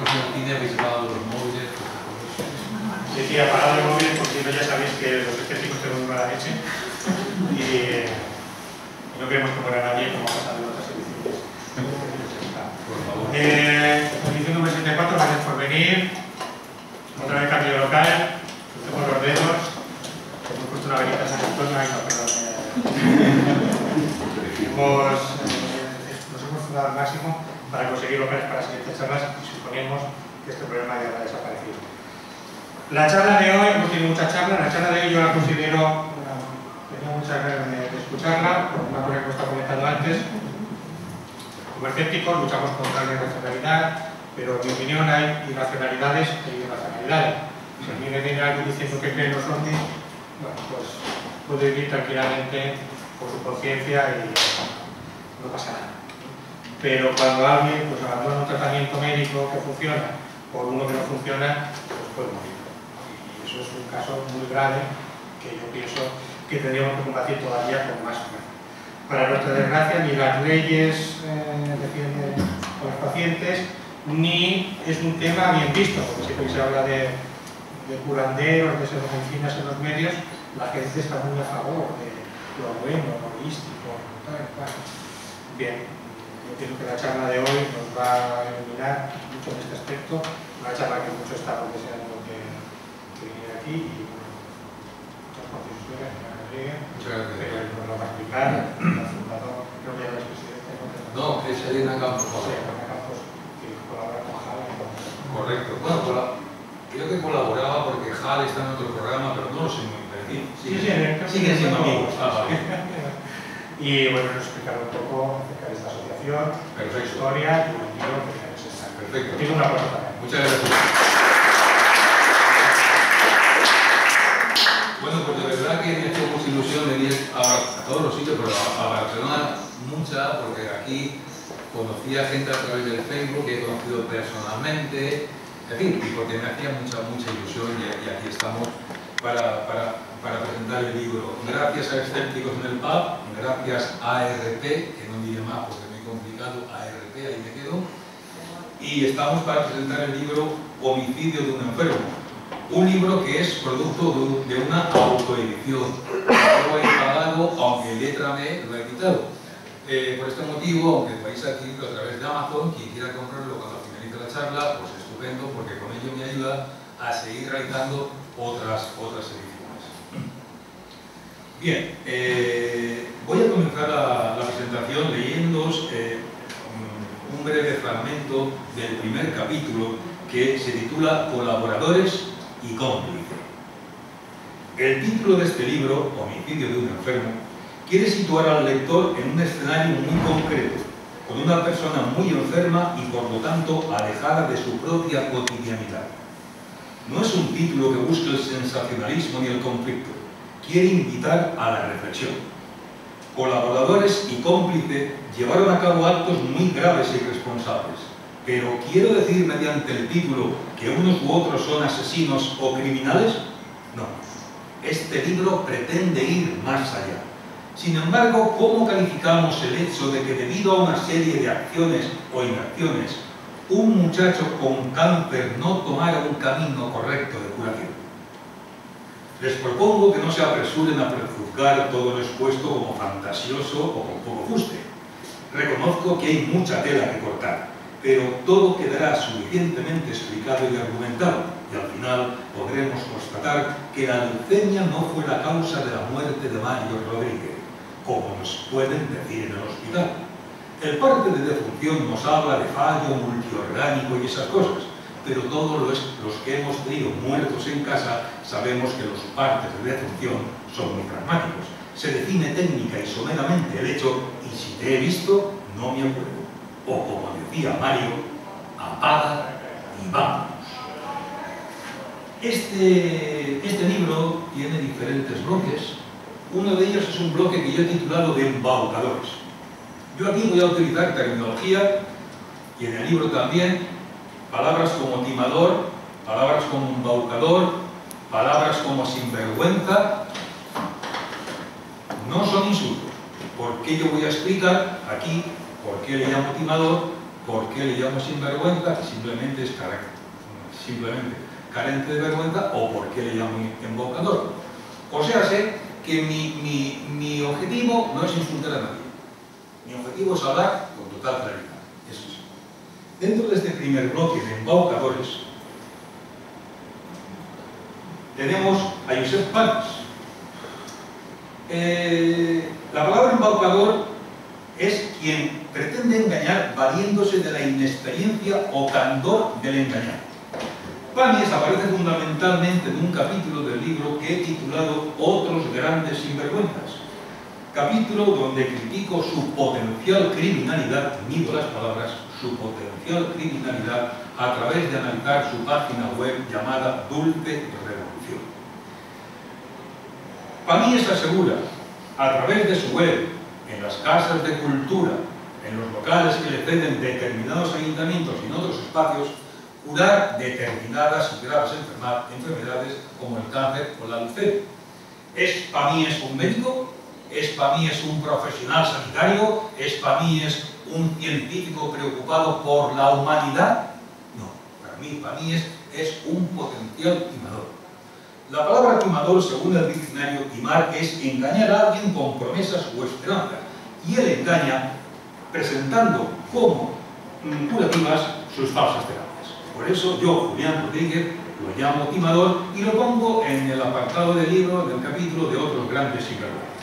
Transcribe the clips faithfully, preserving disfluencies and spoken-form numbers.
en el cine habéis apagado los móviles. Sí, sí, apagado los móviles porque ya sabéis que los escépticos tenemos una mala leche y, y no queremos que muera nadie como ha pasado en otras ediciones. Por favor. Eh, edición número setenta y cuatro, gracias por venir. Otra vez cambio local, tenemos los dedos. Hemos puesto una velita en San Antonio, ay no, perdón. Hemos, eh, nos hemos fundado al máximo para conseguir locales para las siguientes charlas y suponemos que este problema ya ha desaparecido. La charla de hoy, hemos tenido mucha charla, la charla de hoy yo la considero, bueno, tenía muchas ganas de, de escucharla, por una cosa que os estaba comentando antes. Como escépticos luchamos contra la irracionalidad, pero en mi opinión hay irracionalidades e irracionalidades. Si a mí me viene alguien diciendo que cree en los ovnis, bueno, pues puede vivir tranquilamente por su conciencia y no pasa nada. Pero cuando alguien pues, abandona un tratamiento médico que funciona por uno que no funciona, pues puede morir. Y eso es un caso muy grave que yo pienso que tendríamos que combatir todavía con más fuerza. Para nuestra desgracia, ni las leyes eh, defienden a los pacientes, ni es un tema bien visto, porque siempre que se habla de, de curanderos, de pseudomedicinas en los medios, la gente está muy a favor de lo bueno, lo holístico, tal, tal. Bien, yo pienso que la charla de hoy nos va a iluminar mucho en este aspecto, una charla que mucho estamos deseando que, que viniera aquí y bueno, muchas contribuciones, señora Rodríguez, Muchas gracias. pero nos lo va a explicar el fundador, creo que ya lo es presidente. No, es Elena Campos. Sí, Elena Campos, que colabora con Jala. Correcto. Bueno, cola- creo que colaboraba porque Jal está en otro programa, pero no lo sé muy bien. Sí, sí, en el caso Siguen de- siendo amigos. Ah, vale. Y bueno, nos explicaron un poco acerca de esta asociación, de su historia y el libro que es necesario. Perfecto. Tiene una cosa también. Muchas gracias. Bueno, pues de verdad que me ha hecho mucha ilusión venir a, a todos los sitios, pero a, a Barcelona mucha, porque aquí conocí a gente a través del Facebook, que he conocido personalmente, en fin, y porque me hacía mucha, mucha ilusión y, y aquí estamos para, para, para presentar el libro. Gracias a Escépticos en el Pub, gracias a A R P, que no diré más porque me he complicado, A R P, ahí me quedo, y estamos para presentar el libro Homicidio de un enfermo. Un libro que es producto de una autoedición. No lo he pagado, aunque letra B lo he quitado. Eh, por este motivo, aunque vais a adquirirlo a través de Amazon, quien quiera comprarlo cuando finalice la charla, pues estupendo, porque con ello me ayuda a seguir realizando otras, otras ediciones. Bien, eh, voy a comenzar la, la presentación leyéndoos eh, un breve fragmento del primer capítulo que se titula Colaboradores y cómplice. El título de este libro, Homicidio de un enfermo, quiere situar al lector en un escenario muy concreto, con una persona muy enferma y por lo tanto alejada de su propia cotidianidad. No es un título que busque el sensacionalismo ni el conflicto, quiere invitar a la reflexión. Colaboradores y cómplice llevaron a cabo actos muy graves e irresponsables. Pero ¿quiero decir mediante el título que unos u otros son asesinos o criminales? No. Este libro pretende ir más allá. Sin embargo, ¿cómo calificamos el hecho de que debido a una serie de acciones o inacciones, un muchacho con cáncer no tomara un camino correcto de curación? Les propongo que no se apresuren a prejuzgar todo lo expuesto como fantasioso o con poco fuste. Reconozco que hay mucha tela que cortar, pero todo quedará suficientemente explicado y argumentado, y al final podremos constatar que la leucemia no fue la causa de la muerte de Mario Rodríguez, como nos pueden decir en el hospital. El parte de defunción nos habla de fallo multiorgánico y esas cosas, pero todos los, los que hemos tenido muertos en casa sabemos que los partes de defunción son muy pragmáticos. Se define técnica y someramente el hecho, y si te he visto, no me acuerdo. O como decía Mario, apaga y vámonos. Este, este libro tiene diferentes bloques. Uno de ellos es un bloque que yo he titulado de embaucadores. Yo aquí voy a utilizar terminología, y en el libro también, palabras como timador, palabras como embaucador, palabras como sinvergüenza. No son insultos. ¿Por qué yo voy a explicar aquí por qué le llamo timador ¿Por qué le llamo sinvergüenza? Que simplemente es carente, simplemente carente de vergüenza, o por qué le llamo embaucador. O sea, sé que mi, mi, mi objetivo no es insultar a nadie. Mi objetivo es hablar con total claridad. Eso sí. Dentro de este primer bloque de embaucadores, tenemos a Josep Pons. Eh, la palabra embaucador es quien pretende engañar valiéndose de la inexperiencia o candor del engañado. Panies aparece fundamentalmente en un capítulo del libro que he titulado Otros grandes sinvergüenzas, capítulo donde critico su potencial criminalidad, mido las palabras, su potencial criminalidad a través de analizar su página web llamada Dulce Revolución. Panies asegura, a través de su web, en las casas de cultura, en los locales que le ceden determinados ayuntamientos y en otros espacios, curar determinadas y graves enfermedades como el cáncer o la leucemia. ¿Es Panies un médico? ¿Es Panies un profesional sanitario? ¿Es Panies un científico preocupado por la humanidad? No, para mí Panies es un potencial timador. La palabra timador, según el diccionario, timar es engañar a alguien con promesas o esperanzas, y él engaña presentando como curativas sus falsas terapias. Por eso yo, Julián Rodríguez, lo llamo timador y lo pongo en el apartado del libro, del capítulo de Otros grandes sinvergüenzas.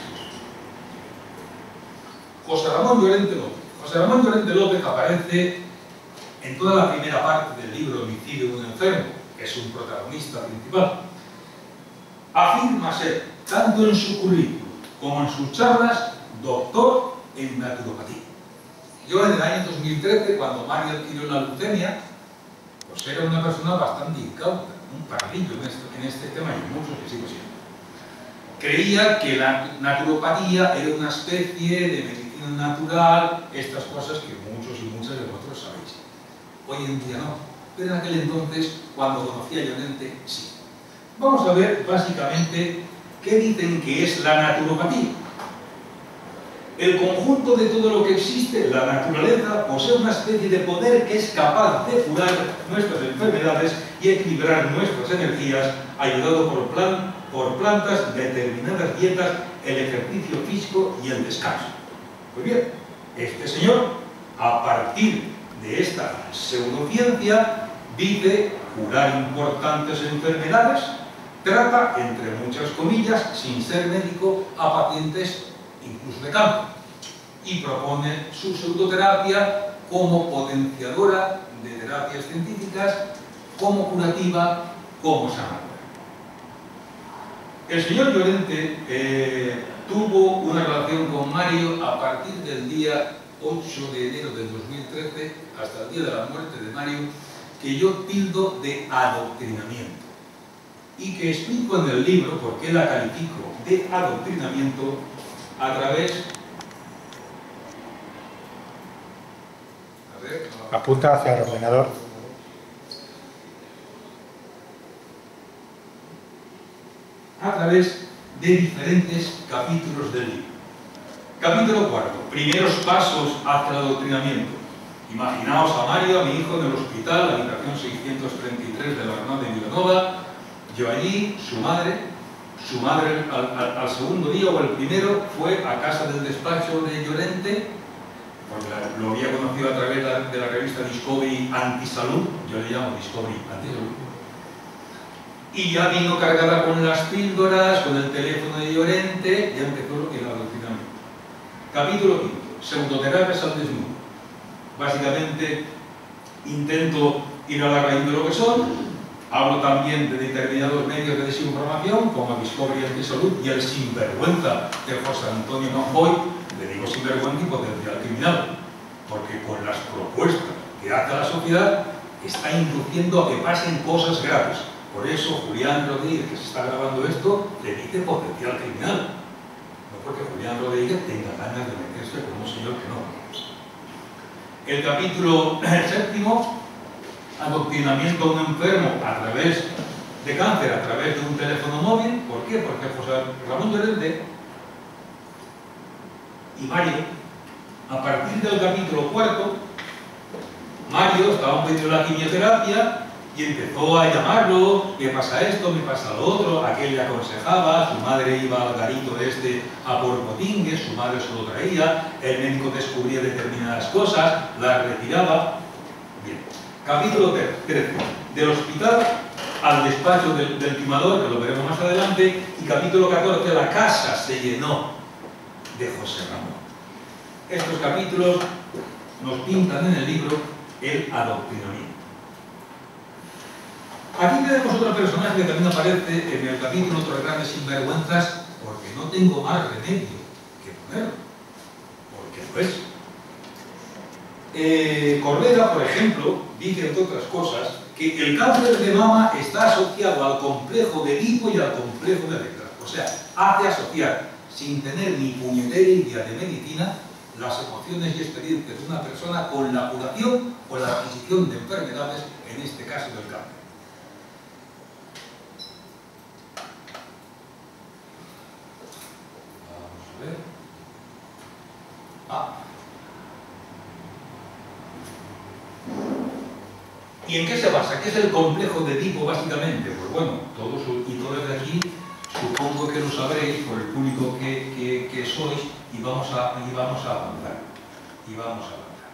José Ramón Llorente López. José Ramón Llorente López aparece en toda la primera parte del libro Homicidio de un enfermo, que es un protagonista principal. Afirma ser, tanto en su currículum como en sus charlas, doctor en naturopatía. Yo en el año dos mil trece, cuando Mario adquirió la leucemia, pues era una persona bastante incauta, un paralillo en este, en este tema y muchos que sigo siendo. Creía que la naturopatía era una especie de medicina natural, estas cosas que muchos y muchas de vosotros sabéis. Hoy en día no, pero en aquel entonces, cuando conocí a Llorente, sí. Vamos a ver básicamente qué dicen que es la naturopatía. El conjunto de todo lo que existe, la naturaleza, posee una especie de poder que es capaz de curar nuestras enfermedades y equilibrar nuestras energías, ayudado por, plan, por plantas, determinadas dietas, el ejercicio físico y el descanso. Pues bien, este señor, a partir de esta pseudociencia, dice curar importantes enfermedades, trata, entre muchas comillas, sin ser médico, a pacientes incluso de cáncer, y propone su pseudoterapia como potenciadora de terapias científicas, como curativa, como sanadora. El señor Llorente eh, tuvo una relación con Mario a partir del día ocho de enero del dos mil trece hasta el día de la muerte de Mario, que yo tildo de adoctrinamiento y que explico en el libro por qué la califico de adoctrinamiento a través... A ver, no. Apunta hacia el ordenador. A través de diferentes capítulos del libro. Capítulo cuarto. Primeros pasos hacia el adoctrinamiento. Imaginaos a Mario, a mi hijo, en el hospital, habitación seiscientos treinta y tres de la Arnau de Vilanova. Yo allí, su madre... Su madre al, al, al segundo día o el primero fue a casa del despacho de Llorente, porque la, lo había conocido a través de la, de la revista Discovery Antisalud, yo le llamo Discovery Antisalud, y ya vino cargada con las píldoras, con el teléfono de Llorente, ya empezó lo que era el adoctrinamiento. Capítulo quinto, pseudoterapias al desnudo. Básicamente intento ir a la raíz de lo que son. Hablo también de determinados medios de desinformación, como Discovery Antisalud y el sinvergüenza de José Antonio Monjoy. Le digo sinvergüenza y potencial criminal, porque con las propuestas que hace a la sociedad está induciendo a que pasen cosas graves. Por eso Julián Rodríguez, que se está grabando esto, le dice potencial criminal. No porque Julián Rodríguez tenga ganas de meterse con un señor que no. El capítulo séptimo, adoctrinamiento a un enfermo a través de cáncer, a través de un teléfono móvil. ¿Por qué? Porque José Ramón Llorente y Mario, a partir del capítulo cuarto, Mario estaba en medio de la quimioterapia y empezó a llamarlo, me pasa esto, me pasa lo otro, aquel le aconsejaba, su madre iba al garito este a por potingues, su madre se lo traía, el médico descubría determinadas cosas, las retiraba. Bien, capítulo trece, del hospital al despacho del, del timador, que lo veremos más adelante, y capítulo catorce, la casa se llenó de José Ramón. Estos capítulos nos pintan en el libro el adoctrinamiento. Aquí tenemos otro personaje que también aparece en el capítulo Otros grandes sinvergüenzas, porque no tengo más remedio que ponerlo, porque lo es. Eh, Corbera, por ejemplo, dice entre otras cosas que el cáncer de mama está asociado al complejo de Edipo y al complejo de Electra. O sea, hace asociar, sin tener ni puñetera idea de medicina, las emociones y experiencias de una persona con la curación o la adquisición de enfermedades, en este caso del cáncer. Vamos a ver. Ah. ¿Y en qué se basa? ¿Qué es el complejo de Edipo, básicamente? Pues bueno, todos y todas de aquí supongo que lo sabréis por el público que, que, que sois y vamos, a, y vamos a avanzar. Y vamos a avanzar.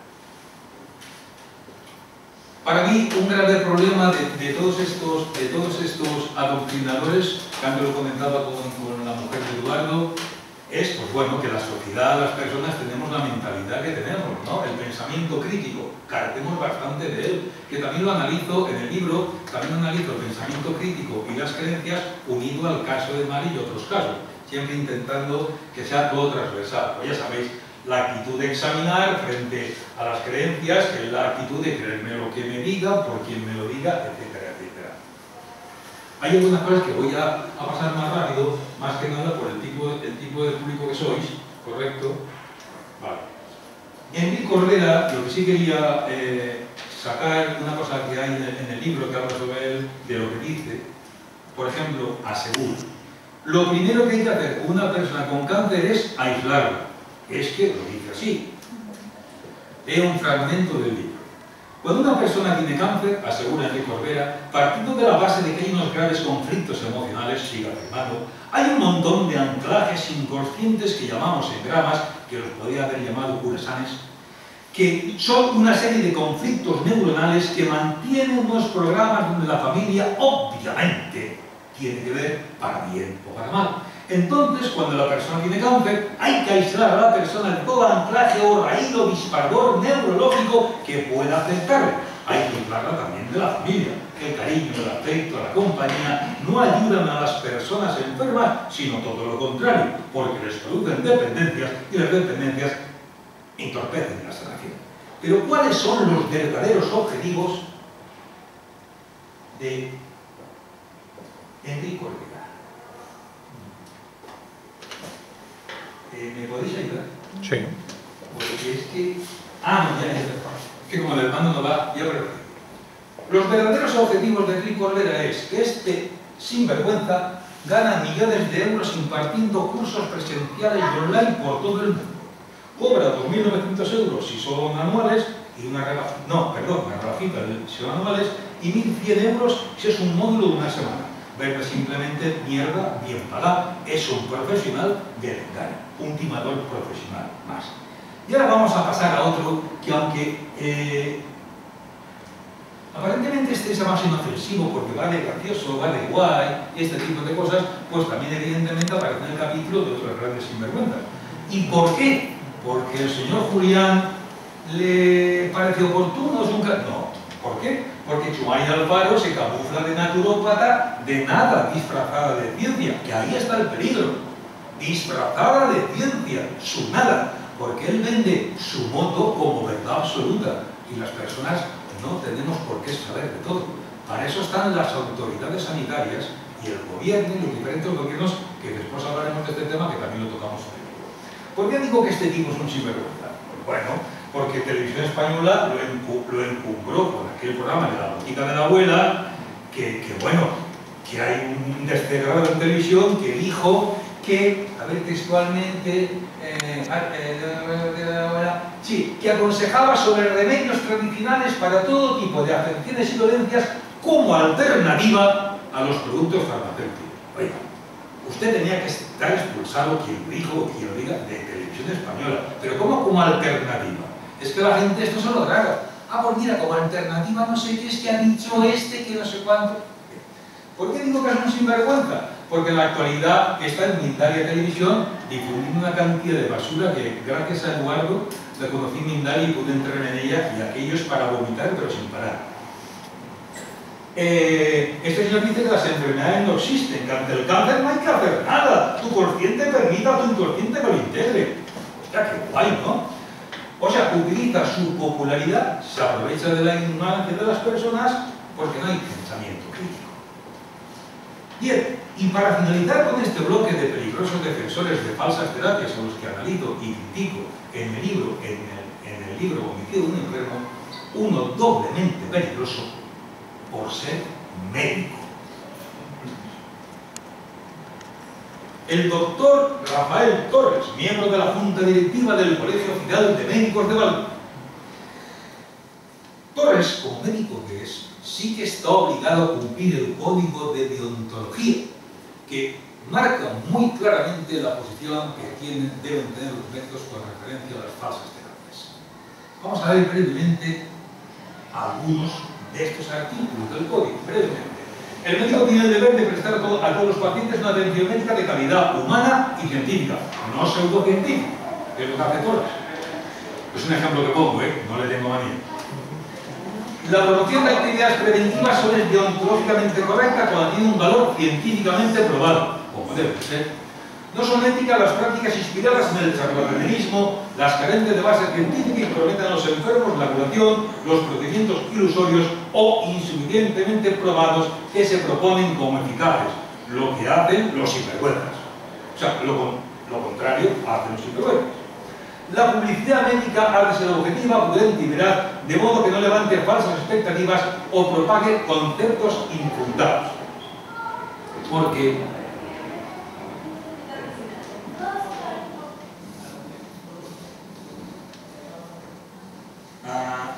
Para mí, un grave problema de, de, todos, estos, de todos estos adoctrinadores, que antes lo comentaba con, con la mujer de Eduardo, es, pues bueno, que la sociedad, las personas tenemos la mentalidad que tenemos, ¿no? El pensamiento crítico, carecemos bastante de él, que también lo analizo en el libro, también analizo el pensamiento crítico y las creencias unido al caso de Mari y otros casos, siempre intentando que sea todo transversal. Pues ya sabéis, la actitud de examinar frente a las creencias, que es la actitud de creerme lo que me diga, por quien me lo diga, etcétera, etcétera. Hay algunas cosas que voy a, a pasar más rápido, más que nada por el tipo, el tipo de público que sois, ¿correcto? Vale. Enrique Corbera, lo que sí quería eh, sacar una cosa que hay en el, en el libro que habla sobre él, de lo que dice, por ejemplo, asegura. Lo primero que hay que hacer con una persona con cáncer es aislarla. Es que lo dice así. Es un fragmento del libro. Cuando una persona tiene cáncer, asegura Enrique Corbera, partiendo de la base de que hay unos graves conflictos emocionales, sigue afirmando, hay un montón de anclajes inconscientes que llamamos engramas, que los podría haber llamado curasanes, que son una serie de conflictos neuronales que mantienen unos programas donde la familia, obviamente, tiene que ver para bien o para mal. Entonces, cuando la persona tiene cáncer, hay que aislar a la persona de todo anclaje o raíz o disparador neurológico que pueda afectarle. Hay que aislarla también de la familia. El cariño, el afecto, la compañía no ayudan a las personas enfermas, sino todo lo contrario, porque les producen dependencias y las dependencias entorpecen la sanación. Pero ¿cuáles son los verdaderos objetivos de Enrique Corbera? Eh, ¿Me podéis ayudar? Sí. Porque es que... Ah, no, ya, ya, ya. Es que como el hermano no va, ya pero... Los verdaderos objetivos de Enrique Corbera es que este sinvergüenza gana millones de euros impartiendo cursos presenciales y online por todo el mundo. Cobra dos mil novecientos euros si son anuales y una rebajita, no, perdón, una rebajita si son anuales y mil cien euros si es un módulo de una semana. Verme simplemente mierda bien pagada, es un profesional del engaño, un timador profesional más. Y ahora vamos a pasar a otro que aunque eh, aparentemente este es más inofensivo porque va de gracioso, va de guay y este tipo de cosas, pues también evidentemente aparece en el capítulo de otros grandes sinvergüenzas. ¿Y por qué? Porque el señor Julián le parece oportuno, es un... No, ¿por qué? Porque Chumay Alfaro se camufla de naturópata de nada, disfrazada de ciencia, que ahí está el peligro. Disfrazada de ciencia, su nada, porque él vende su moto como verdad absoluta y las personas no tenemos por qué saber de todo. Para eso están las autoridades sanitarias y el gobierno y los diferentes gobiernos, que después hablaremos de este tema, que también lo tocamos hoy. ¿Por qué digo que este tipo es un sinvergüenza? Pues bueno, porque Televisión Española lo, encu lo encumbró con aquel programa de la botica de la abuela, que, que bueno, que hay un descerebrado en televisión que dijo que, a ver textualmente, eh, eh, sí, que aconsejaba sobre remedios tradicionales para todo tipo de afecciones y dolencias como alternativa a los productos farmacéuticos. Oiga, usted tenía que estar expulsado, quien lo dijo o quien lo diga, de Televisión Española. Pero ¿cómo como alternativa? Es que la gente esto se lo traga. Ah, pues mira, como alternativa no sé qué es que ha dicho este, que no sé cuánto. ¿Por qué digo que es un sinvergüenza? Porque en la actualidad está en Mindalia Televisión difundiendo una cantidad de basura que gracias a Eduardo la conocí en Mindalia y pude entrar en ella, y aquello es para vomitar pero sin parar. Eh, este señor dice que las enfermedades no existen, que ante el cáncer no hay que hacer nada, tu consciente permita a tu inconsciente que lo integre. Hostia, qué guay, ¿no? O sea, utiliza su popularidad, se aprovecha de la ignorancia de las personas porque no hay pensamiento crítico. Bien, y para finalizar con este bloque de peligrosos defensores de falsas terapias a los que analizo y critico en el libro, en el, en el libro Homicidio de un enfermo, uno doblemente peligroso por ser médico. El doctor Rafael Torres, miembro de la Junta Directiva del Colegio Oficial de Médicos de Valencia. Torres, como médico que es, sí que está obligado a cumplir el código de deontología, que marca muy claramente la posición que tienen, deben tener los médicos con referencia a las falsas terapias. Vamos a ver brevemente algunos de estos artículos del código, brevemente. El médico tiene el deber de prestar a, todo, a todos los pacientes una atención médica de calidad humana y científica, no pseudocientífica, que es lo que hace Torres. Es un ejemplo que pongo, ¿eh? No le tengo manía. La promoción de actividades preventivas solo es deontológicamente correcta cuando tiene un valor científicamente probado, como debe ser. No son éticas las prácticas inspiradas en el charlatanismo, las carentes de base científica y prometen a los enfermos la curación, los procedimientos ilusorios o insuficientemente probados que se proponen como eficaces, lo que hacen los sinvergüenzas. O sea, lo, lo contrario hacen los sinvergüenzas. La publicidad médica ha de ser objetiva, prudente y veraz, de modo que no levante falsas expectativas o propague conceptos infundados. Porque ah,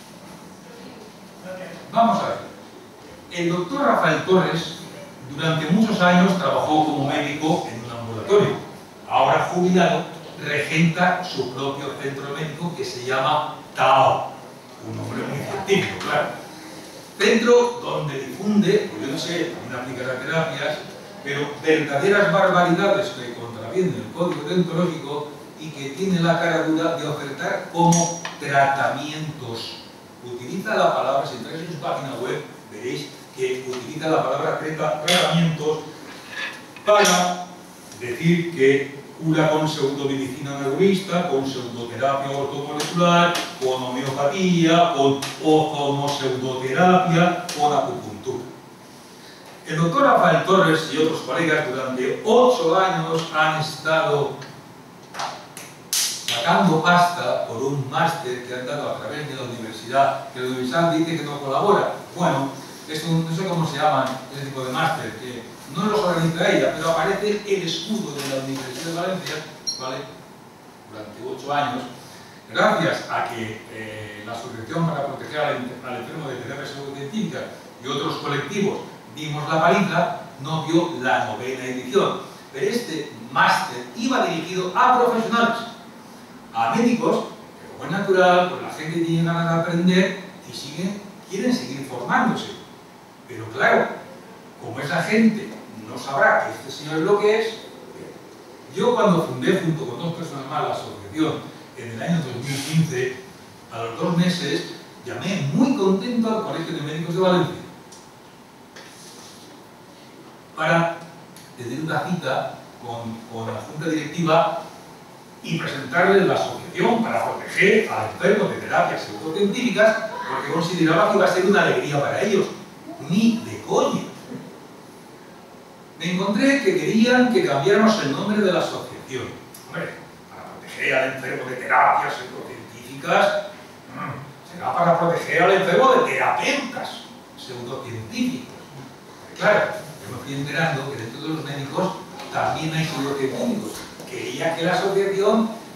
vamos a ver. El doctor Rafael Torres durante muchos años trabajó como médico en un ambulatorio. Ahora jubilado, regenta su propio centro médico que se llama Tao, un nombre muy científico, claro. Centro donde difunde, pues yo no sé, no aplicará terapias, pero verdaderas barbaridades que contravienen el código deontológico y que tiene la cara dura de ofertar como tratamientos. Utiliza la palabra, si entráis en su página web, veréis que utiliza la palabra tratamientos para decir que cura con pseudomedicina neurista, con pseudoterapia ortomolecular, con homeopatía, con ozonopseudoterapia, con acupuntura. El doctor Rafael Torres y otros colegas durante ocho años han estado sacando pasta por un máster que han dado a través de la universidad, que la universidad dice que no colabora. Bueno, esto, no sé cómo se llaman ese tipo de máster, que no los organiza ella, pero aparece el escudo de la Universidad de Valencia, ¿vale? Durante ocho años, gracias a que eh, la Asociación para Proteger al, al Enfermo de Terapia Pseudocientífica y otros colectivos dimos la paliza, no dio la novena edición. Pero este máster iba dirigido a profesionales, a médicos, que como es natural, pues la gente tiene ganas de aprender y siguen, quieren seguir formándose. Pero claro, como esa gente no sabrá que este señor es lo que es, yo cuando fundé junto con dos personas más la asociación en el año dos mil quince, a los dos meses llamé muy contento al Colegio de Médicos de Valencia para tener una cita con, con la Junta Directiva y presentarles la asociación para proteger a enfermos de terapias pseudocientíficas, porque consideraba que iba a ser una alegría para ellos. Ni de coña. Me encontré que querían que cambiáramos el nombre de la asociación. Hombre, para proteger al enfermo de terapias pseudocientíficas, será para proteger al enfermo de terapeutas pseudocientíficos. Claro, yo me fui enterando que dentro de los médicos también hay pseudocientíficos. Quería que la asociación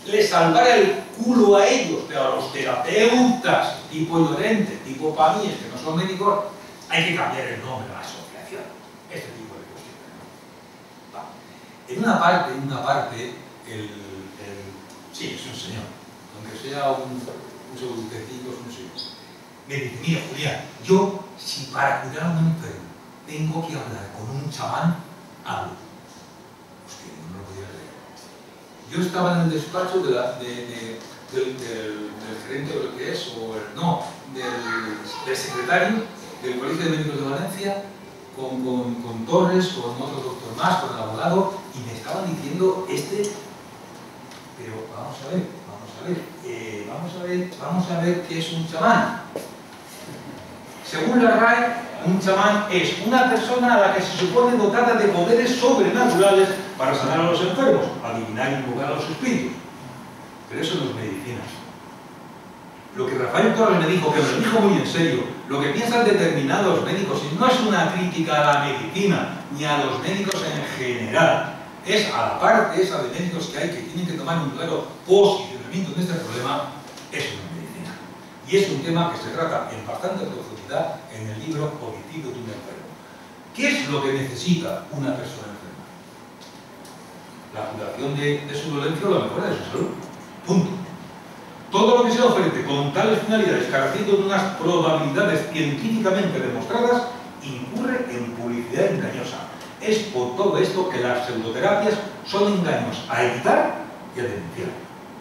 les salvara el culo a ellos, pero a los terapeutas, tipo Llorente, tipo Pamíes, que no son médicos, hay que cambiar el nombre a la asociación. Este tipo de cuestiones. Va. En una parte, en una parte, el, el sí, es un señor, aunque sea un, un segundecito, es un señor. Me dice, mira, Julián, yo, si para cuidar a un enfermo tengo que hablar con un chamán, hablo. Hostia, no lo podía leer. Yo estaba en el despacho de la, de, de, del, del, del gerente o el que es, o el, no, del, del secretario del Colegio de Médicos de Valencia, con, con, con Torres, con otro doctor más, con el abogado, y me estaban diciendo este, pero vamos a ver, vamos a ver, eh, vamos a ver, vamos a ver qué es un chamán. Según la R A E, un chamán es una persona a la que se supone dotada de poderes sobrenaturales para sanar a los enfermos, adivinar y invocar a los espíritus. Pero eso no es medicina. Lo que Rafael Torres me dijo, que me lo dijo muy en serio, lo que piensan determinados médicos, y no es una crítica a la medicina, ni a los médicos en general, es a la parte esa de médicos que hay que tienen que tomar un claro posicionamiento en este problema, es una medicina. Y es un tema que se trata en bastante profundidad en el libro Homicidio de un enfermo. ¿Qué es lo que necesita una persona enferma? La curación de, de su dolencia o la mejora de su salud. Punto. Todo lo que se ofrece con tales finalidades, careciendo de unas probabilidades científicamente demostradas, incurre en publicidad engañosa. Es por todo esto que las pseudoterapias son engaños a evitar y a denunciar.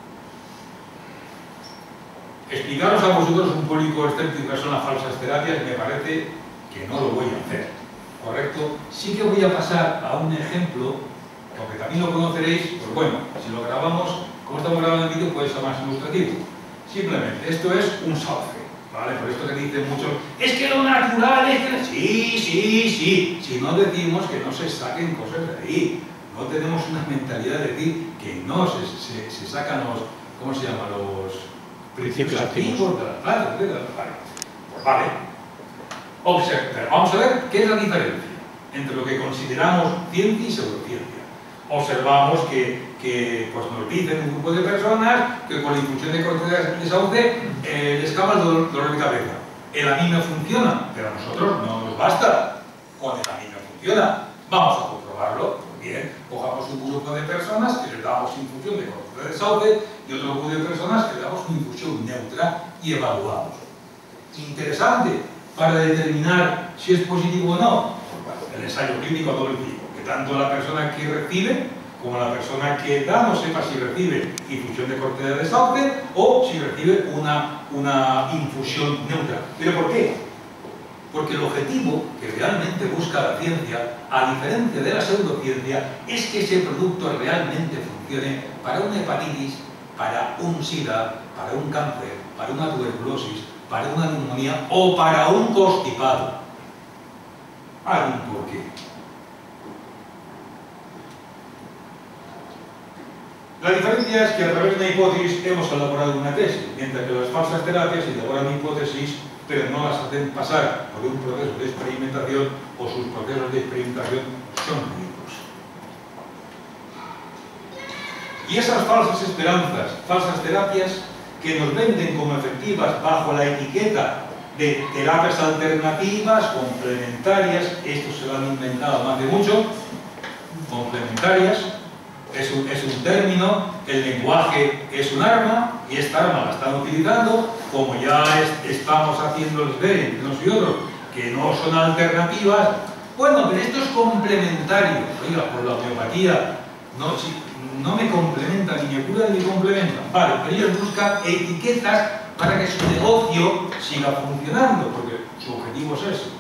Explicaros a vosotros, un público escéptico, que son las falsas terapias, me parece que no lo voy a hacer, ¿correcto? Sí que voy a pasar a un ejemplo, que aunque también lo conoceréis, pues bueno, si lo grabamos, como estamos grabando el vídeo, puede ser más ilustrativo. Simplemente, esto es un sauce, ¿vale? Por esto que dicen muchos, es que lo natural es que... Sí, sí, sí, si no decimos que no se saquen cosas de ahí, no tenemos una mentalidad de decir que no se, se, se sacan los, ¿cómo se llama? Los principios activos de la planta, etcétera. Vale, pues vale. Observa, vamos a ver qué es la diferencia entre lo que consideramos ciencia y pseudociencia. Observamos que, que pues nos dicen un grupo de personas que con la infusión de corteza de sauce eh, les calma el dolor, dolor de cabeza. El amino funciona, pero a nosotros no nos basta con el amino funciona. Vamos a comprobarlo. Bien, cojamos un grupo de personas que les damos infusión de corteza de sauce y otro grupo de personas que le damos una infusión neutra y evaluamos. Interesante para determinar si es positivo o no. Bueno, el ensayo clínico a doble tipo, que tanto la persona que recibe como la persona que da no sepa si recibe infusión de corteza de sauce o si recibe una, una infusión neutra. ¿Pero por qué? Porque el objetivo que realmente busca la ciencia, a diferencia de la pseudociencia, es que ese producto realmente funcione para una hepatitis, para un SIDA, para un cáncer, para una tuberculosis, para una neumonía o para un constipado. Hay un porqué. La diferencia es que a través de una hipótesis hemos elaborado una tesis, mientras que las falsas terapias elaboran hipótesis, pero no las hacen pasar por un proceso de experimentación o sus procesos de experimentación son únicos. Y esas falsas esperanzas, falsas terapias que nos venden como efectivas bajo la etiqueta de terapias alternativas, complementarias, esto se lo han inventado más de mucho, complementarias, es un, es un término, el lenguaje es un arma y esta arma la están utilizando, como ya es, estamos haciéndoles ver entre unos y otros que no son alternativas. Bueno, pero esto es complementario. Oiga, por la homeopatía no, si, no me complementa, ni me cura ni me complementa. Vale, pero ellos buscan etiquetas para que su negocio siga funcionando, porque su objetivo es eso.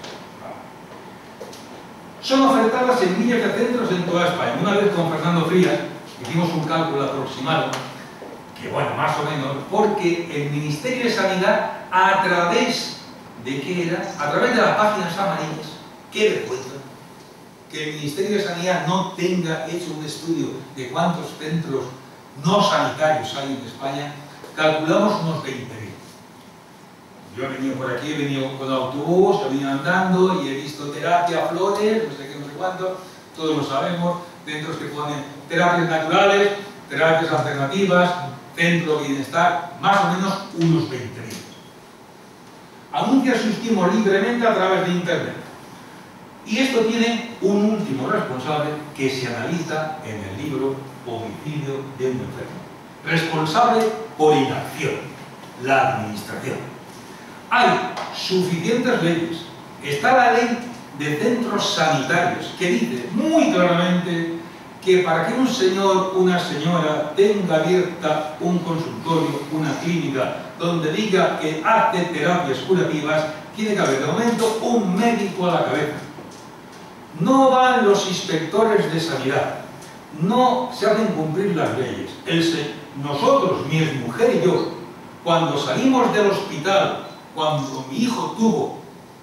Son ofertadas en miles de centros en toda España. Una vez con Fernando Frías hicimos un cálculo aproximado, que bueno, más o menos, porque el Ministerio de Sanidad, a través de qué era, a través de las páginas amarillas, qué vergüenza, que el Ministerio de Sanidad no tenga hecho un estudio de cuántos centros no sanitarios hay en España, calculamos unos veinte mil. Yo he venido por aquí, he venido con autobús, he venido andando y he visto terapia, flores, no sé qué, no sé cuánto, todos lo sabemos, centros que ponen terapias naturales, terapias alternativas, centro de bienestar, más o menos unos veinte mil. Anuncia su estímulo libremente a través de Internet. Y esto tiene un último responsable que se analiza en el libro Homicidio de un enfermo. Responsable por inacción, la administración. Hay suficientes leyes. Está la ley de centros sanitarios que dice muy claramente que para que un señor, una señora tenga abierta un consultorio, una clínica, donde diga que hace terapias curativas, tiene que haber de momento un médico a la cabeza. No van los inspectores de sanidad, no se hacen cumplir las leyes. El se... Nosotros, mi mujer y yo, cuando salimos del hospital, cuando mi hijo tuvo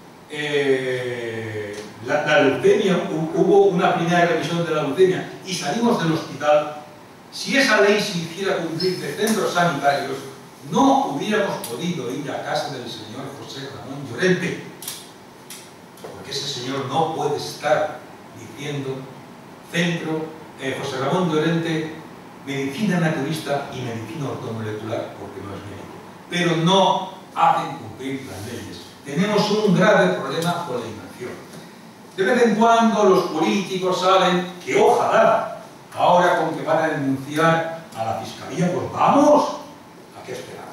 eh, la, la leucemia, hubo una primera revisión de la leucemia y salimos del hospital, si esa ley se hiciera cumplir de centros sanitarios, no hubiéramos podido ir a casa del señor José Ramón Llorente, porque ese señor no puede estar diciendo centro, eh, José Ramón Llorente, medicina naturista y medicina ortomolecular, porque no es médico, pero no hacen cumplir las leyes. Tenemos un grave problema con la inacción. De vez en cuando los políticos salen, que ojalá, ahora con que van a denunciar a la Fiscalía, pues vamos, ¿a qué esperamos?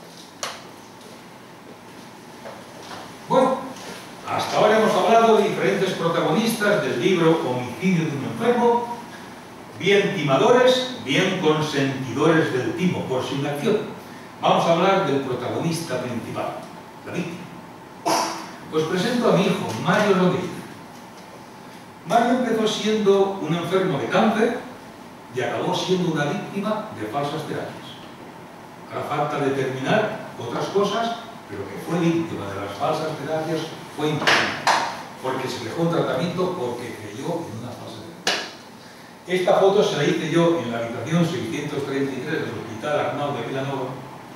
Bueno, hasta ahora hemos hablado de diferentes protagonistas del libro Homicidio de un enfermo, bien timadores, bien consentidores del timo por su inacción. Vamos a hablar del protagonista principal, la víctima. Os presento a mi hijo, Mario Rodríguez. Mario empezó siendo un enfermo de cáncer y acabó siendo una víctima de falsas terapias. Hará falta determinar otras cosas, pero que fue víctima de las falsas terapias fue importante, porque se dejó un tratamiento porque creyó en una falsa terapia. Esta foto se la hice yo en la habitación seiscientos treinta y tres del Hospital Arnau de Vilanova,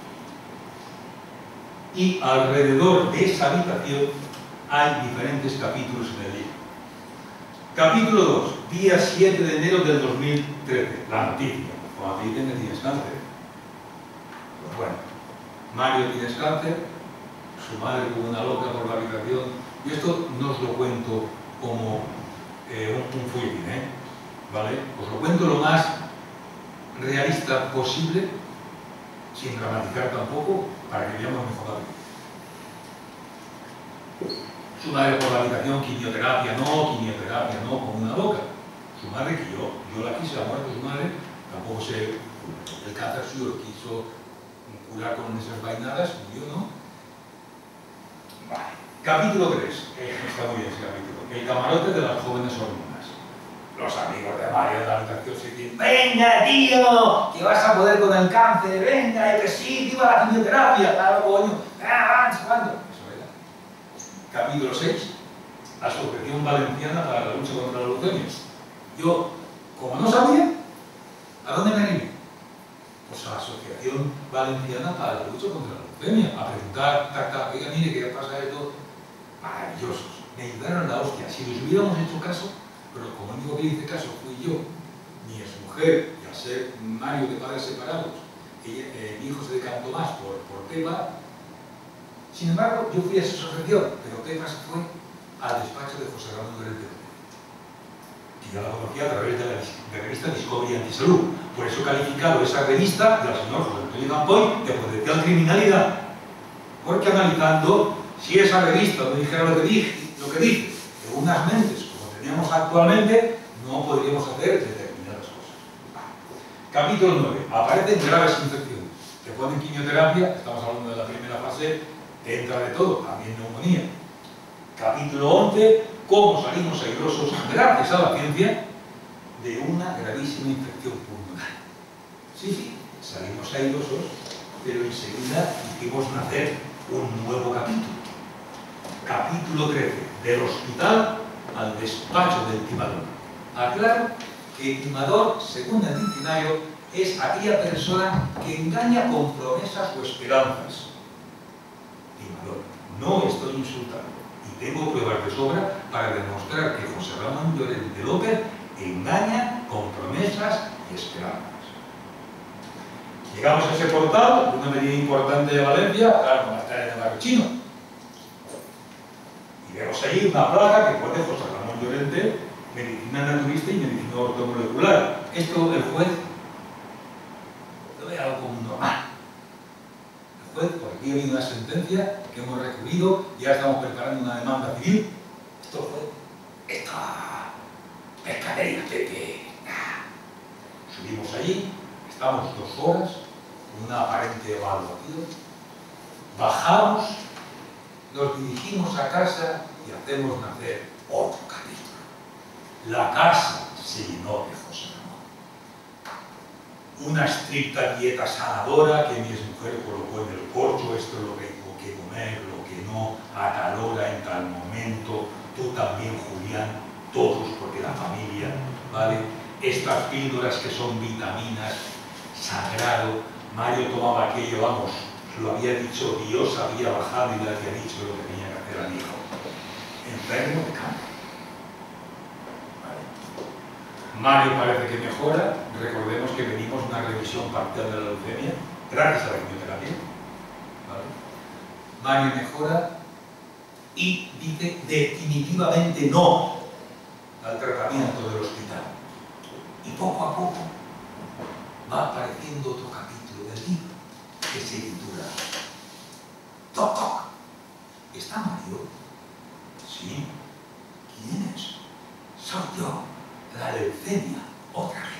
y alrededor de esa habitación hay diferentes capítulos en el libro. Capítulo dos, día siete de enero del dos mil trece, la noticia. Cuando te dicen que tienes cáncer. Pues bueno, Mario tiene cáncer, su madre como una loca por la habitación, y esto no os lo cuento como eh, un, un folletín, ¿eh? ¿Vale? Os lo cuento lo más realista posible, sin dramatizar tampoco, para que veamos mejor la vida. Su madre por la habitación, quimioterapia no, quimioterapia no, como una loca. Su madre, que yo, yo la quise, la muerte de su madre, tampoco sé, el cáncer suyo lo quiso curar con esas vainadas, y yo no. Vale. Capítulo tres, eh, está muy bien ese capítulo, el camarote de las jóvenes hormonas. Los amigos de Mario de la habitación se dicen: venga, tío, que vas a poder con el cáncer, venga, que sí, viva la quimioterapia, claro, coño, ah, ¿cuándo? Capítulo seis, Asociación Valenciana para la Lucha contra la Leucemia. Yo, como no sabía, ¿a dónde me animé? Pues a la Asociación Valenciana para la Lucha contra la Leucemia, a preguntar, tac, tac, oiga, mire, ¿qué pasa esto? Maravillosos, me ayudaron la hostia. Si les hubiéramos hecho caso, pero como el único que le hice caso fui yo, mi exmujer, y al ser Mario de padres separados, ella, eh, mi hijo se decantó más por, por Pepa. Sin embargo, yo fui a esa asociación, pero Pepa se fue al despacho de José Ramón Llorente, que yo la conocía a través de la, de la revista Discovery Antisalud. Por eso he calificado esa revista del señor José Antonio Campoy de potencial criminalidad. Porque analizando si esa revista no dijera lo que, dije, lo que dice, de unas mentes como teníamos actualmente, no podríamos hacer determinadas cosas. Capítulo nueve. Aparecen graves infecciones. Te ponen quimioterapia, estamos hablando de la primera fase, entra de todo, también neumonía. Capítulo once, cómo salimos airosos, gracias a la ciencia, de una gravísima infección pulmonar. Sí, sí, salimos airosos, pero enseguida hicimos nacer un nuevo capítulo. Capítulo trece, del hospital al despacho del timador. Aclaro que el timador, según el diccionario, es aquella persona que engaña con promesas o esperanzas. No estoy insultando y tengo pruebas de sobra para demostrar que José Ramón Llorente López engaña con promesas y esperanzas. Llegamos a ese portal, una medida importante de Valencia, claro, va a estar en el barrio chino. Y vemos ahí una placa que pone José Ramón Llorente, medicina naturista y medicina ortomolecular. Esto el juez lo ve algo como normal. El juez, por aquí ha habido una sentencia que hemos recurrido, ya estamos preparando una demanda civil. Esto el juez, esta pescadería, Pepe. Subimos allí, estamos dos horas, con una aparente evaluación, bajamos, nos dirigimos a casa y hacemos nacer otro capítulo. La casa se llenó de José Ramón. Una estricta dieta sanadora que mi mujer colocó en el corcho, esto es lo que tengo que comer, lo que no, a tal hora, en tal momento, tú también, Julián, todos, porque la familia, ¿vale? Estas píldoras que son vitaminas, sagrado. Mario tomaba aquello, vamos, lo había dicho, Dios había bajado y le había dicho lo que tenía que hacer al hijo. Enfermo de cáncer. Vale. Mario parece que mejora. Recordemos que venimos de una revisión parcial de la leucemia, gracias a la quimioterapia. ¿Vale? Mario mejora y dice definitivamente no al tratamiento del hospital. Y poco a poco va apareciendo otro capítulo del libro que se titula Toc Toc. ¿Está Mario? Sí. ¿Quién es? Soy yo, la leucemia, otra vez.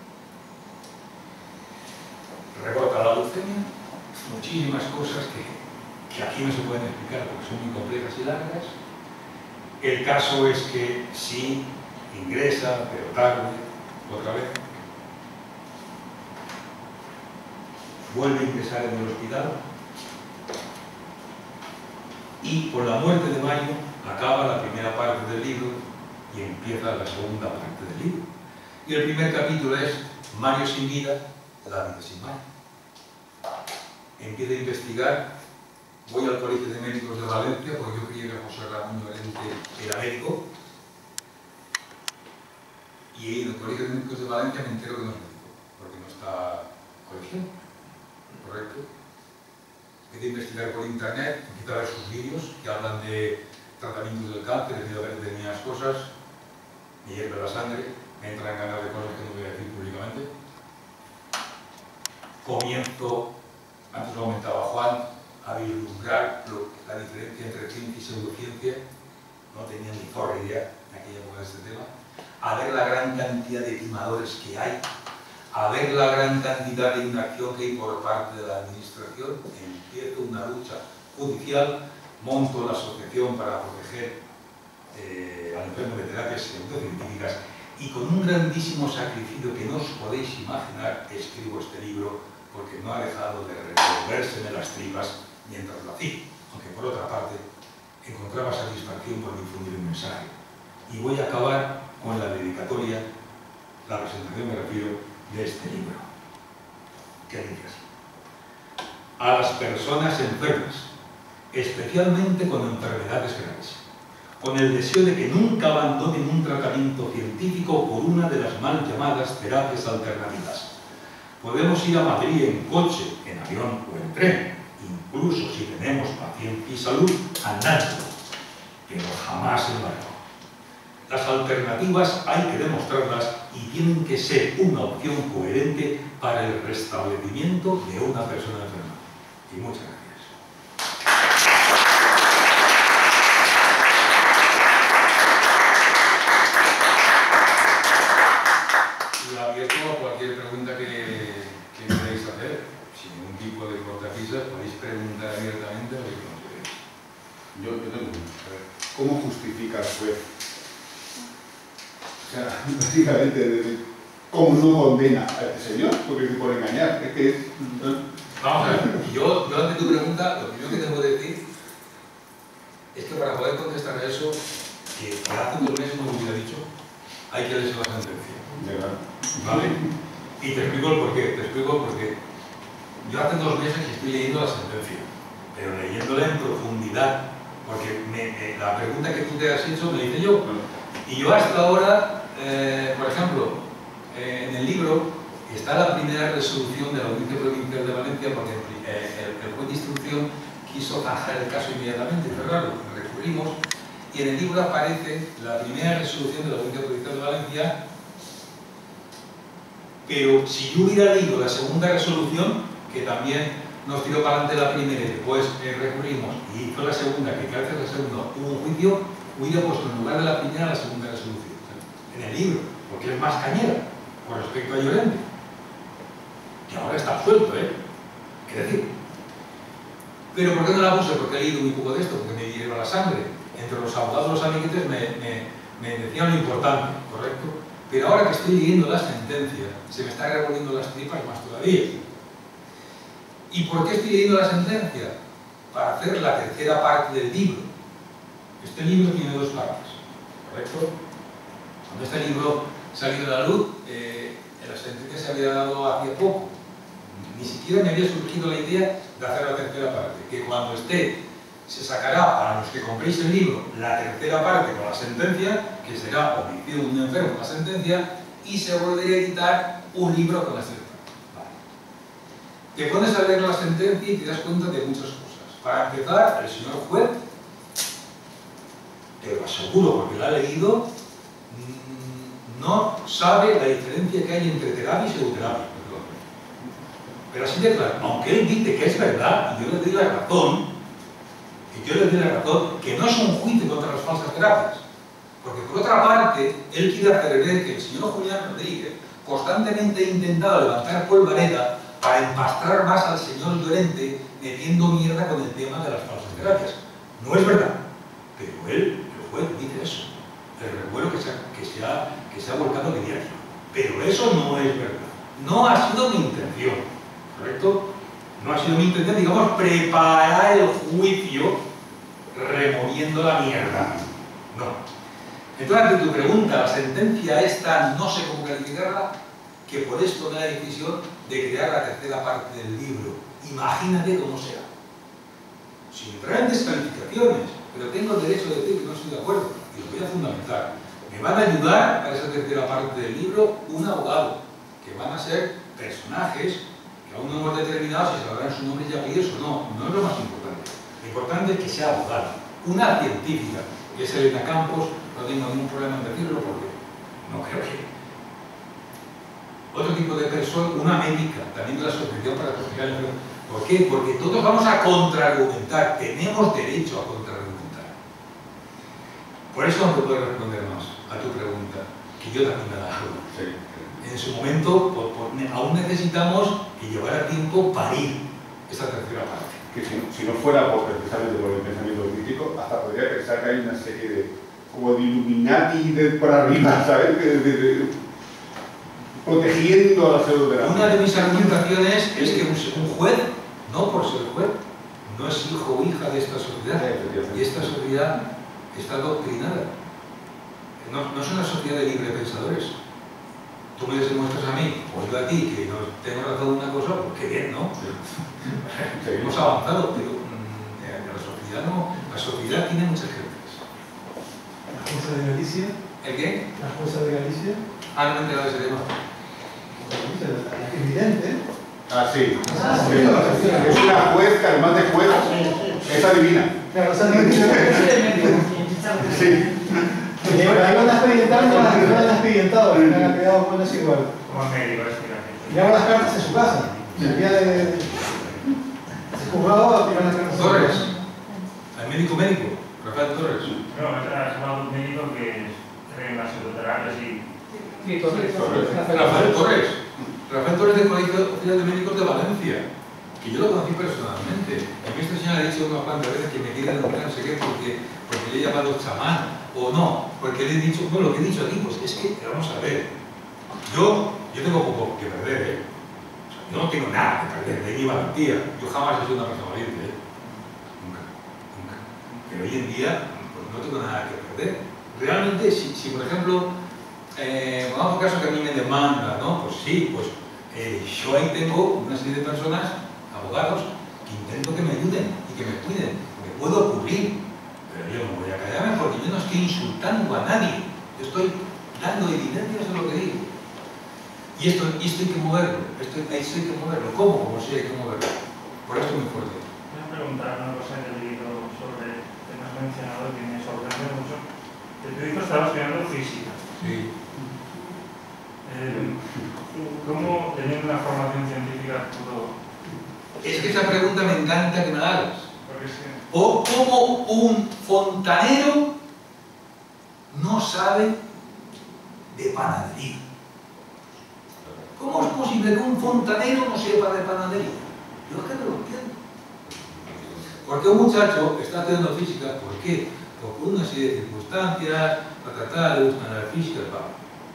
Rebota la leucemia, muchísimas cosas que, que aquí no se pueden explicar porque son muy complejas y largas. El caso es que sí, ingresa, pero tarde. Otra vez, vuelve a ingresar en el hospital y por la muerte de Mario acaba la primera parte del libro y empieza la segunda parte del libro. Y el primer capítulo es Mario sin vida, la vida sin Mario. Empieza a investigar, voy al Colegio de Médicos de Valencia porque yo creía que José Ramón Llorente era médico. Y en el Colegio de Médicos de Valencia me entero que no es médico, porque no está colegiado, ¿correcto? Empecé a investigar por internet, empecé a ver sus vídeos que hablan de tratamientos del cáncer, empecé a ver determinadas cosas, me hierve la sangre, me entran ganas de cosas que no voy a decir públicamente. Comienzo, antes lo comentaba Juan, a vislumbrar lo, la diferencia entre ciencia y pseudociencia, no tenía ni forra idea en aquella época de este tema. A ver la gran cantidad de timadores que hay, a ver la gran cantidad de inacción que hay por parte de la administración, empiezo una lucha judicial, monto la asociación para proteger eh, al enfermo de terapias pseudocientíficas y con un grandísimo sacrificio que no os podéis imaginar escribo este libro porque no ha dejado de revolvérseme las tripas mientras lo hacía, aunque por otra parte encontraba satisfacción por difundir el mensaje. Y voy a acabar con la dedicatoria, la presentación me refiero, de este libro. ¿Qué dices? A las personas enfermas, especialmente con enfermedades graves, con el deseo de que nunca abandonen un tratamiento científico por una de las mal llamadas terapias alternativas. Podemos ir a Madrid en coche, en avión o en tren, incluso si tenemos paciencia y salud, andando, pero jamás en barco. Las alternativas hay que demostrarlas y tienen que ser una opción coherente para el restablecimiento de una persona enferma. Y muchas gracias. Y abierto a cualquier pregunta que, que queráis hacer, sin ningún tipo de cortapisas, podéis preguntar abiertamente lo que consideréis. Yo, yo tengo una. A ver, ¿cómo justifica el juez? O sea, básicamente, ¿cómo no condena a este señor? Porque por engañar, es que... Vamos a ver, yo, yo ante tu pregunta, lo primero que tengo que decir es que para poder contestar a eso, que hace dos meses no me hubiera dicho, hay que leerse la sentencia. ¿Vale? Y te explico el porqué, te explico el porqué. Yo hace dos meses estoy leyendo la sentencia, pero leyéndola en profundidad, porque me, me, la pregunta que tú te has hecho me la hice yo. Y yo hasta ahora, eh, por ejemplo, eh, en el libro, está la primera resolución de la Audiencia Provincial de Valencia, porque eh, el, el juez de instrucción quiso zanjar el caso inmediatamente, cerrarlo, recurrimos, y en el libro aparece la primera resolución de la Audiencia Provincial de Valencia, pero si yo hubiera leído la segunda resolución, que también nos tiró para adelante la primera y después eh, recurrimos, y fue la segunda, que gracias a la segunda hubo un juicio, hubiera puesto en lugar de la primera la segunda resolución, en el libro, porque es más cañera con respecto a Llorente, que ahora está absuelto, ¿eh? ¿Qué decir? Pero ¿por qué no la puse? Porque he leído muy poco de esto, porque me hierva la sangre. Entre los abogados, los amiguetes me, me, me decían lo importante, ¿correcto? Pero ahora que estoy leyendo la sentencia, se me está revolviendo las tripas más todavía. ¿Y por qué estoy leyendo la sentencia? Para hacer la tercera parte del libro. Este libro tiene dos partes, ¿correcto? Cuando este libro salió a la luz, eh, la sentencia se había dado hace poco. Ni siquiera me había surgido la idea de hacer la tercera parte, que cuando esté se sacará, para los que compréis el libro, la tercera parte con la sentencia, que será homicidio de un enfermo con la sentencia, y se volvería a editar un libro con la sentencia. Vale. Te pones a leer la sentencia y te das cuenta de muchas cosas. Para empezar, el señor juez, te lo aseguro porque lo ha leído, no sabe la diferencia que hay entre terapia y pseudoterapia. Pero así de claro, aunque él dice que es verdad, y yo le doy la razón, y yo le doy la razón, que no es un juicio contra las falsas terapias. Porque por otra parte, él quiere hacer ver que el señor Julián Rodríguez constantemente ha intentado levantar polvareda para empastrar más al señor Llorente metiendo mierda con el tema de las falsas terapias. No es verdad, pero él, el juez, dice eso. El revuelo que se ha, que se ha, que se ha volcado mediático. Pero eso no es verdad. No ha sido mi intención, ¿correcto? No ha sido mi intención, digamos, preparar el juicio removiendo la mierda. No. Entonces, ante tu pregunta, la sentencia esta, no sé cómo calificarla, que por esto tomé la decisión de crear la tercera parte del libro. Imagínate cómo será. Sin entrar en descalificaciones, pero tengo el derecho de decir que no estoy de acuerdo, y lo voy a fundamentar. Me van a ayudar a esa tercera parte del libro un abogado, que van a ser personajes que aún no hemos determinado si sabrán su nombre y apellidos o no. No es lo más importante. Lo importante es que sea abogado. Una científica, que es Elena Campos, no tengo ningún problema en decirlo porque no creo que... Otro tipo de persona, una médica, también de la Asociación para Proteger el Enfermo. ¿Por qué? Porque todos vamos a contraargumentar, tenemos derecho a contraargumentar. Por eso no te puedo responder más a tu pregunta, que yo también me la hago. Sí. En su momento, por, por, aún necesitamos que llevara tiempo parir esa tercera parte. Que si, si no fuera por, precisamente por el pensamiento crítico, hasta podría pensar que hay una serie de, como de Illuminati de por arriba, ¿sabes? De, de, de, protegiendo a la pseudoterapia. Una de mis argumentaciones es que un, un juez, no por ser juez, no es hijo o hija de esta sociedad. Y esta sociedad está doctrinada. No, no es una sociedad de libre pensadores. Tú me demuestras a mí, o yo a ti, que no tengo razón en una cosa, pues qué bien, ¿no? Sí. Hemos avanzado, pero mmm, la sociedad no. La sociedad tiene muchas gentes. ¿La jueza de Galicia? ¿El qué? ¿La jueza de Galicia? Ah, no me he enterado de ese tema. La evidente. Ah, sí. Ah, sí. Sí. Es una juez que además de juez es adivina. Claro, es adivina. Sí. Ahí van a expedientar, no van a expedientado, no han quedado buenos igual. Como médico, es que llevan las cartas en su casa. El día de. Se juzgado, tiran las cartas. Torres. El médico médico. Rafael Torres. No, es un médico que cree en las pseudoterapias y. Sí, Torres. Rafael Torres. Rafael Torres del Colegio Oficial de Médicos de Valencia. Que yo lo conocí personalmente. A mí esta señora ha dicho unas cuantas veces que me quiere denunciar, no sé qué, porque, porque le he llamado chamán. O no, porque le he dicho, bueno, lo que he dicho aquí, pues es que, vamos a ver, yo, yo tengo poco que perder, ¿eh? O sea, yo no tengo nada que perder, de mi valentía. Yo jamás he sido una persona valiente, ¿eh? Nunca, nunca. Pero hoy en día, pues no tengo nada que perder. Realmente, si, si por ejemplo, eh, vamos a caso que a mí me demanda, ¿no? Pues sí, pues eh, yo ahí tengo una serie de personas, abogados, que intento que me ayuden y que me cuiden, me puedo cubrir. Pero yo no voy a callarme porque yo no estoy insultando a nadie. Yo estoy dando evidencias de lo que digo. Y esto, y esto hay que moverlo, esto, esto hay que moverlo. ¿Cómo? Como si hay que moverlo. Por eso es muy fuerte. Voy a preguntar una cosa que he leído sobre, que me has mencionado, que me sorprende mucho. Que tu hijo estaba estudiando física. Sí. Eh, ¿Cómo, teniendo una formación científica, pudo...? Es que esa pregunta me encanta que me la hagas. Porque es que... O cómo un fontanero no sabe de panadería. ¿Cómo es posible que un fontanero no sepa de panadería? Yo es que no lo entiendo. Porque un muchacho está estudiando física, ¿por qué? Por una serie de circunstancias, para tratar de buscar la física, para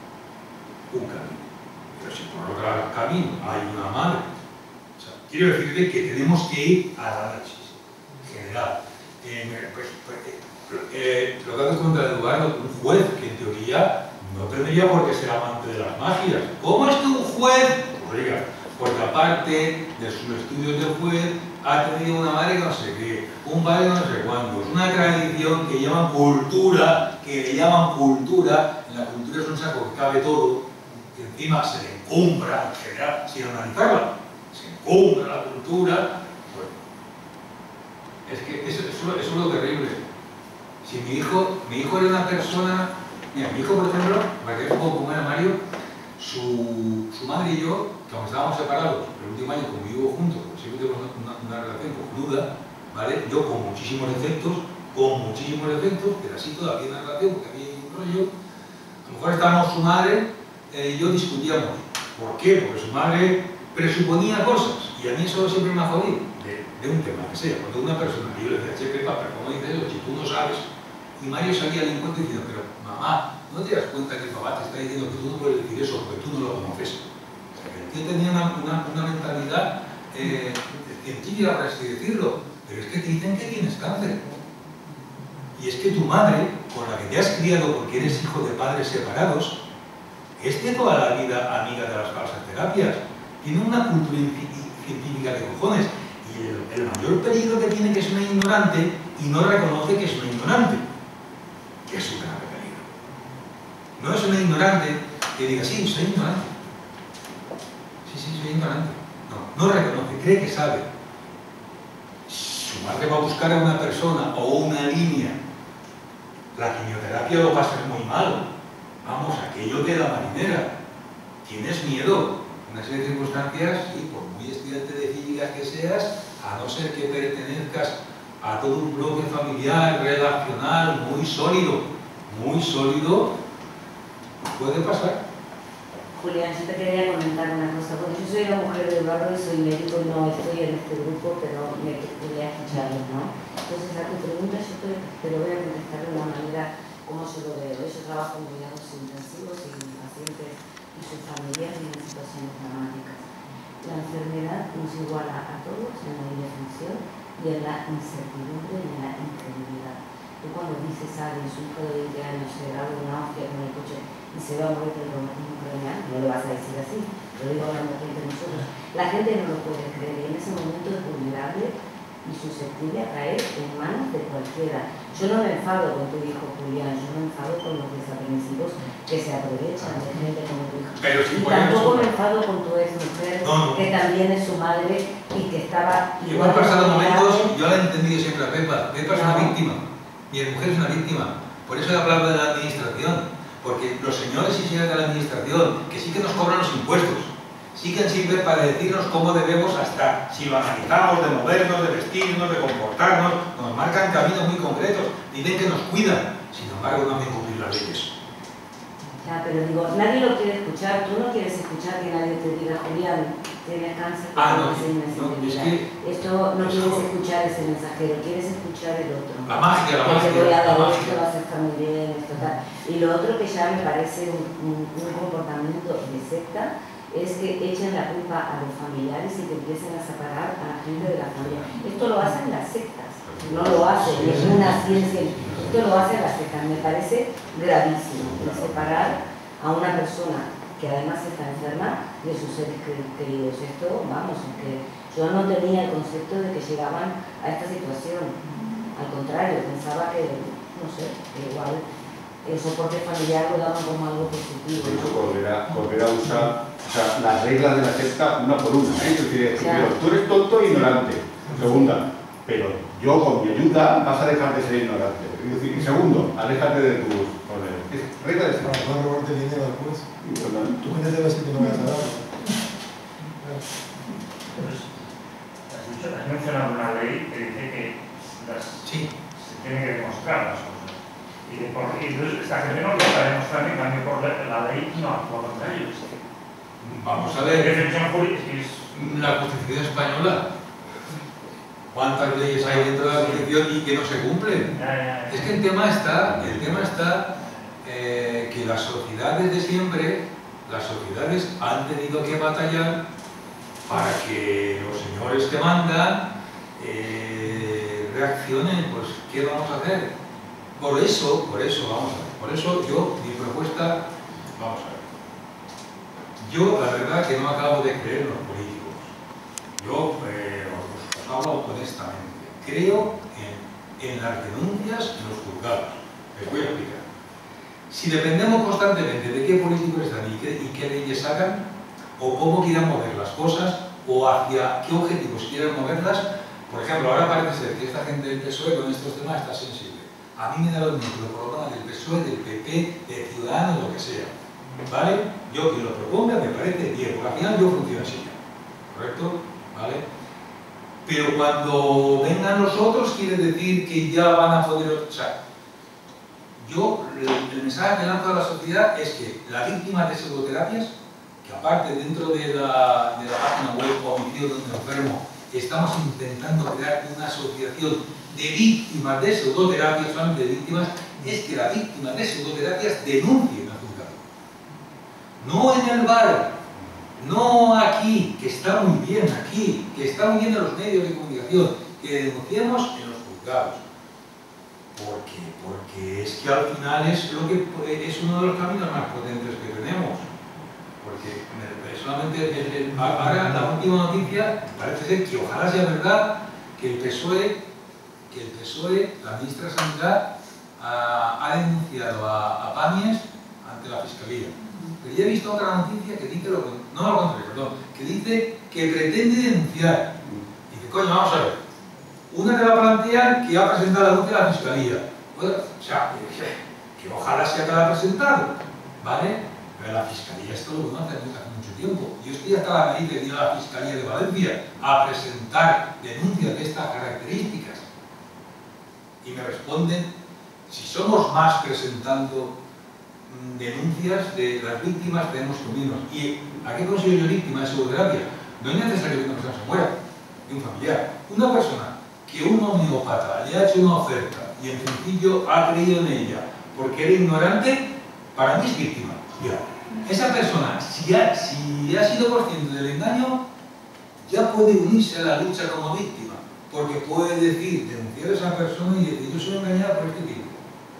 un camino. Pero si por otro camino hay una madre, o sea, quiero decirle que tenemos que ir al análisis general. Eh, pues, pues, eh, lo que hace contra Eduardo, un juez que en teoría no tendría por qué ser amante de las magias. ¿Cómo es que un juez? Pues oiga, porque aparte de sus estudios de juez, ha tenido una madre que no sé qué, un padre no sé cuántos, una tradición que llaman cultura, que le llaman cultura. En la cultura es un saco que cabe todo, que encima se le encumbra en general, sin analizarla, se encumbra la cultura. Bueno, es que eso, eso, eso es lo terrible. Si mi hijo, mi hijo era una persona, mira, mi hijo por ejemplo, para que veas un poco cómo era Mario, su, su madre y yo, que aunque estábamos separados, el último año como vivo juntos, porque siempre tenemos una, una relación cojonuda, ¿vale? Yo con muchísimos defectos, con muchísimos defectos, pero así todavía una relación, porque había un rollo. A lo mejor estábamos su madre eh, y yo discutíamos. ¿Por qué? Porque su madre presuponía cosas, y a mí eso siempre me ha jodido, de, de un tema que sea. Cuando una persona, y yo le decía, che, Pepa, pero ¿cómo dices eso? Si tú no sabes. Y Mario salía al encuentro diciendo, pero mamá, ¿no te das cuenta que el papá te está diciendo que tú no puedes decir eso porque tú no lo conoces? O sea, que el tío tenía una, una, una mentalidad eh, científica, por así decirlo, pero es que te dicen que tienes cáncer. Y es que tu madre, con la que te has criado porque eres hijo de padres separados, es de toda la vida amiga de las falsas terapias. Tiene una cultura científica de cojones. Y el, el mayor peligro que tiene que es una ignorante y no reconoce que es una ignorante. Que es un grave peligro. No es una ignorante que diga, sí, soy ignorante. Sí, sí, soy ignorante. No, no reconoce, cree que sabe. Su madre va a buscar a una persona o una línea. La quimioterapia lo pasa muy mal. Vamos, aquello de la marinera. Tienes miedo. Una serie de circunstancias, y por muy estudiante de física que seas, a no ser que pertenezcas a todo un bloque familiar, relacional, muy sólido, muy sólido, puede pasar. Julián, yo te quería comentar una cosa, porque yo soy la mujer de Eduardo y soy médico y no estoy en este grupo, pero me quería escucharlos, ¿no? Entonces, a tu pregunta yo te, te lo voy a contestar de una manera como yo lo veo. Yo trabajo en cuidados intensivos y pacientes y sus familias en situaciones dramáticas. La enfermedad nos iguala a todos en la indefensión y en la incertidumbre y en la incredulidad. Tú cuando dices a alguien, su hijo de veinte años se da una hostia con el coche y se va a morir por el traumatismo craneal, no le vas a decir así, lo digo hablando aquí entre nosotros. La gente no lo puede creer y en ese momento es vulnerable y susceptible a caer en manos de cualquiera. Yo no me enfado con tu hijo, Julián, yo me enfado con los desaprensivos que se aprovechan de gente como tu hijo. Pero sí, y tampoco me enfado con tu ex mujer, no, no. que también es su madre y que estaba... Yo me he pasado momentos, yo la he entendido siempre a Pepa. Pepa es una No. víctima, mi mujer es una víctima. Por eso he hablado de la administración, porque los señores y señoras de la administración, que sí que nos cobran los impuestos, sí que sirven para decirnos cómo debemos estar. Si lo analizamos, de movernos, de vestirnos, de comportarnos, nos marcan caminos muy concretos, dicen que nos cuidan, sin embargo no hacen cumplir las leyes. Ya, pero digo, nadie lo quiere escuchar, tú no quieres escuchar que nadie te diga, Julián, tienes cáncer, Ah, no, tienes una no, es sensibilidad. que... Esto no es quieres joder. escuchar ese mensajero, quieres escuchar el otro. La magia, la que magia, te voy a la dar magia. esto, vas a estar muy bien, esto tal. Y lo otro que ya me parece un, un, un comportamiento de secta es que echen la culpa a los familiares y que empiecen a separar a la gente de la familia. Esto lo hacen las sectas, no lo hacen, es una ciencia, esto lo hacen las sectas, me parece gravísimo, el separar a una persona que además está enferma de sus seres queridos. Esto, vamos, es que yo no tenía el concepto de que llegaban a esta situación. Al contrario, pensaba que, no sé, que igual el soporte familiar lo daban como algo positivo. De hecho, Corbera, Corbera usa, o sea, las reglas de la secta una por una, ¿eh? Es decir, Claro. primero, tú eres tonto e ignorante. Segunda, pero yo con mi ayuda vas a dejar de ser ignorante. Es decir, y segundo, aléjate de tus problemas. Es regla de Para secta. no robarte dinero después. Y, pues, no, Tú me debes que te lo vayas a dar. Entonces, has, dicho, has mencionado una ley que dice que las, Sí. se tienen que demostrar las cosas. Y, de por, y entonces esta gente no lo está demostrando y cambio por la, la ley no actúa contra ellos. Vamos a La ver. definición jurídica es... La Constitución española. ¿Cuántas leyes hay dentro de la Constitución y que no se cumplen? Ya, ya, ya. Es que el tema está, el tema está eh, que las sociedades de siempre, las sociedades han tenido que batallar para que los señores que mandan eh, reaccionen. Pues, ¿qué vamos a hacer? Por eso, por eso, vamos a ver, por eso yo, mi propuesta, vamos a ver. Yo, la verdad, que no acabo de creer en los políticos. Yo, eh, os, os hablo honestamente. Creo en, en las denuncias en los juzgados. Les voy a explicar. Si dependemos constantemente de qué políticos están y qué, y qué leyes hagan, o cómo quieran mover las cosas, o hacia qué objetivos quieran moverlas, por ejemplo, ahora parece ser que esta gente del P S O E con estos temas está sensible. A mí me da lo mismo que lo propongan del P S O E, del P P, de Ciudadanos, lo que sea. ¿Vale? Yo que lo proponga me parece bien, porque al final yo funciono así. ¿Correcto? ¿Vale? Pero cuando vengan los otros quiere decir que ya van a poder... O sea, yo, el, el mensaje que lanzo a la sociedad es que las víctimas de pseudoterapias, que aparte dentro de la, de la página web Homicidio de un Enfermo, estamos intentando crear una asociación de víctimas de pseudoterapias, solamente de víctimas, es que las víctimas de pseudoterapias denuncien al juzgado. No en el bar, no aquí, que está muy bien aquí, que está muy bien en los medios de comunicación, que denunciemos en los juzgados. ¿Por qué? Porque es que al final es, lo que, es uno de los caminos más potentes que tenemos. Porque solamente el, el, ahora la última noticia parece ser que ojalá sea verdad que el P S O E, que el P S O E, la ministra de Sanidad, ha, ha denunciado a, a Pàmies ante la Fiscalía. Pero ya he visto otra noticia que dice lo no lo contrario, perdón, que dice que pretende denunciar. Y dice, coño, vamos a ver. Una te va a plantear que va a presentar la denuncia a la Fiscalía. Bueno, o sea, que, que ojalá sea que la ha presentado, ¿vale? Pero la Fiscalía esto lo conoce desde hace mucho tiempo. Yo estoy hasta la nariz de ir a la Fiscalía de Valencia a presentar denuncias de estas características. Y me responden, si somos más presentando mmm, denuncias de las víctimas, tenemos que unirnos. ¿Y a qué considero yo víctima de pseudoterapia? No es necesario que una persona se muera, de un familiar. Una persona que un homeópata le ha hecho una oferta y en principio ha creído en ella porque era ignorante, para mí es víctima. Ya. Esa persona, si ha, si ha sido consciente del engaño, ya puede unirse a la lucha como víctima, porque puede decir, denunciar a esa persona y decir, yo soy engañada por este tipo.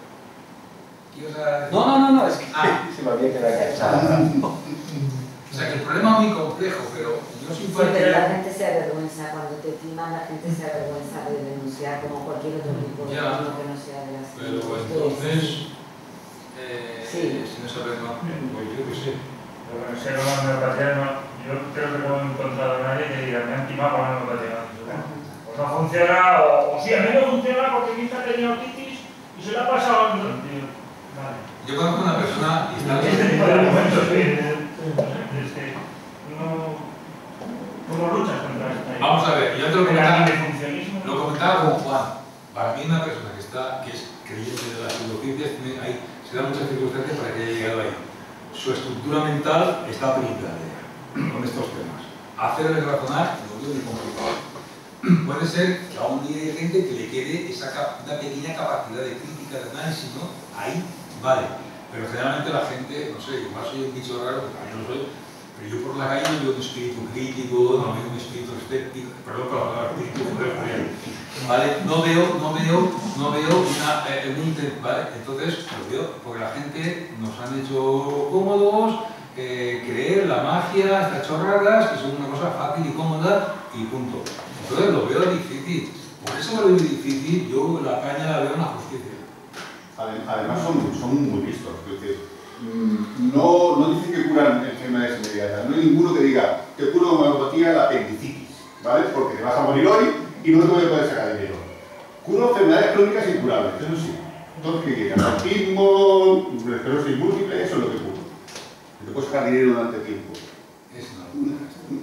No, no, no, no, es que ah. se me había quedado cachada. O sea que el problema es muy complejo, pero yo soy Sí, pero la partidario. gente se avergüenza, cuando te timan, la gente se avergüenza de denunciar como cualquier otro tipo de Ya. delito que no sea de la Pero Esto entonces, es- eh, Sí. si no sabes más, pues yo qué sé. Pero bueno, si no me homeopatía, no, yo creo que no he encontrado a nadie que diga, me han timado con la homeopatía. Pues no funciona, o, o sí, a mí no funciona porque mi hija tenía otitis y se la ha pasado. No, tío, vale. Yo conozco una persona y está Este tipo de argumentos, que, es que no... ¿Cómo luchas contra esto? Vamos a ver, yo te lo El comentaba, antifuncionismo. lo comentaba con Juan. Para mí una persona que está, que es creyente de las neurociencias, tiene ahí, se da muchas circunstancias para que haya llegado ahí. Su estructura mental está pintada con estos temas. Hacerle razonar lo veo muy complicado. Puede ser que aún haya gente que le quede esa una pequeña capacidad de crítica, de análisis, ¿no? Ahí, vale. Pero generalmente la gente, no sé, igual soy un bicho raro, porque también lo soy, pero yo por la calle no veo un espíritu crítico, no veo un espíritu escéptico, perdón por la palabra crítico, ¿vale? No veo, no veo, no veo una, eh, un intent, ¿vale? Entonces, lo veo, porque la gente nos han hecho cómodos, eh, creer la magia, estas chorradas, que son una cosa fácil y cómoda, y punto. Entonces lo veo difícil. Por eso lo veo difícil, yo la caña la veo en la justicia. Además son, son muy listos. Es decir, no, no dicen que curan enfermedades inmediatas. No hay ninguno que diga que cura una homeopatía la apendicitis, ¿vale? Porque te vas a morir hoy y no te voy a poder sacar dinero. Cura enfermedades crónicas incurables, eso sí. Entonces, ¿qué quieres? Autismo, esclerosis múltiple, eso es lo que cura. Te puedes sacar dinero durante tiempo. Es una locura.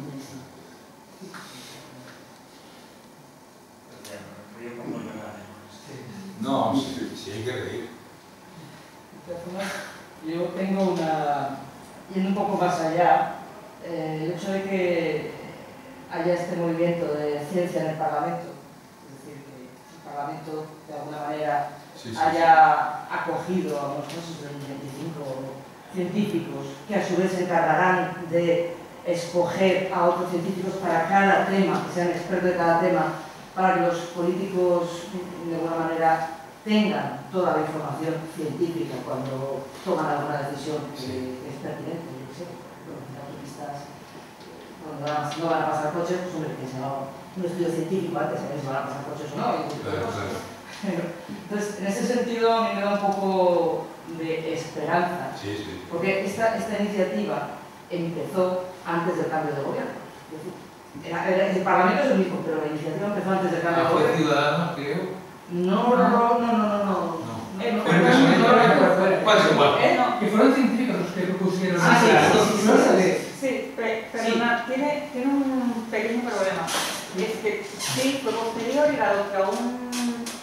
No, sí, sí hay que reír. Yo tengo una... yendo un poco más allá, eh, el hecho de que haya este movimiento de ciencia en el Parlamento, es decir, que el Parlamento de alguna manera sí, sí, haya sí. acogido a unos casos de veinticinco científicos que a su vez se encargarán de escoger a otros científicos para cada tema, que sean expertos de cada tema, para que los políticos de alguna manera tengan toda la información científica cuando toman alguna decisión que es pertinente. Yo qué sé, los autopistas, cuando no van a pasar coches, pues hombre, que se haga un estudio científico antes de ver si van a pasar coches o no. Claro, claro. Entonces, en ese sentido, a mí me da un poco de esperanza, sí, sí. porque esta, esta iniciativa empezó antes del cambio de gobierno. Es decir, era, era, el Parlamento es el mismo, pero la iniciativa empezó antes del cambio ah, de gobierno. ¿Fue Ciudadanos, creo? No, no, no, no, no, no. no. Eh, no, pero no, no, no, no, es igual. Eh, no. Que fueron científicos los que propusieron. Ah, sí, sí, sí, no sale. Sí, pe perdona, sí. Tiene, tiene un pequeño problema. Y es que sí, fue posterior y dado que aún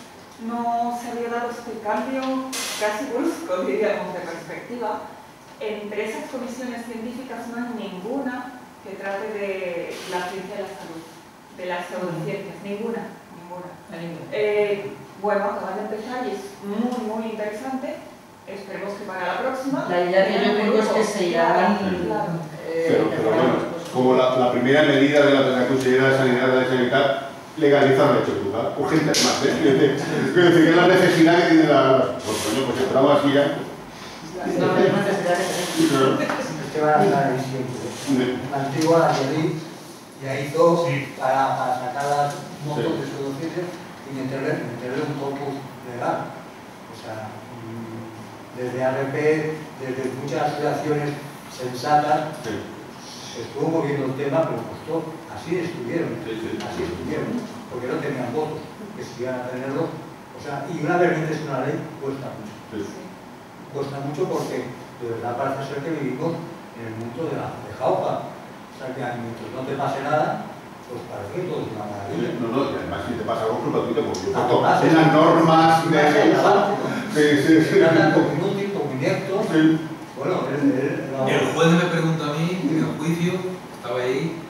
no se había dado este cambio casi brusco, diríamos, de perspectiva, entre esas comisiones científicas no hay ninguna que trate de la ciencia de la salud, de las pseudociencias, ninguna, ninguna. Eh, bueno, acaba de empezar y es muy, muy interesante. Esperemos que para la próxima... La idea que yo tengo es que se irán... Claro. Eh, pero, pero bueno, como la, la primera medida de la, de la Consejería de Sanidad de la Sanidad, legalizar la hechotura, urgente más, ¿eh? Quiero decir que es la necesidad que tiene la... Pues coño, pues entramos así ya. No, no hay necesidad de tener. Es que van a estar ahí siempre. La antigua, la Yelí, ya hizo sí. para, para sacar un montón sí. de pseudociencias y meterle, meterle un corpus legal. O sea, desde A R P, desde muchas asociaciones sensatas, sí. se estuvo moviendo el tema, pero costó. Así estuvieron, sí, sí. así estuvieron, porque no tenían votos, que si iban a tenerlo. O sea, y una vez metes una ley, cuesta mucho. Sí. Cuesta mucho porque de verdad parece ser que vivimos en el mundo de la de jauja. O sea, que mientras no te pase nada, pues parece que todo es una maravilla. No, no, y además si te pasa algo culpa tuya, porque en las normas de... Sí, sí, sí. Como inútil, como inepto. Sí. Bueno, el, el, el juez me pregunta a mí, en el juicio, estaba ahí,